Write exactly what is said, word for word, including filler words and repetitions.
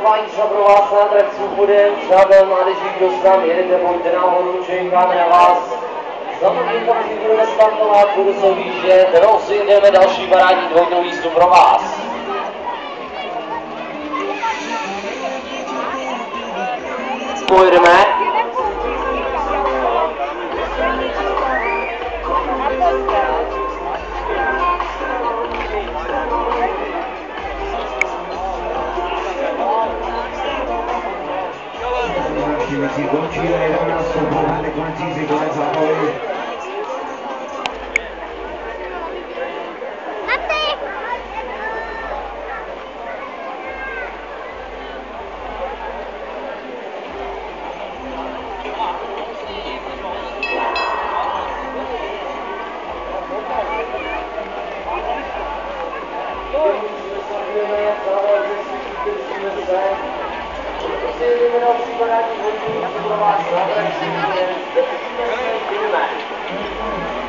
Zajímající pro vás na atrakci bude přátel mládeží, kdo s námi jedete, pojďte nahoru, čekáme na vás. Za mým kamží budeme startovat, budu se výjíždět, rozjedeme další parádní dvojnou jízdu pro vás. Pojedeme. Navštěvující končí na jedenáctou pořádek končící konec zápavy. Pro vás,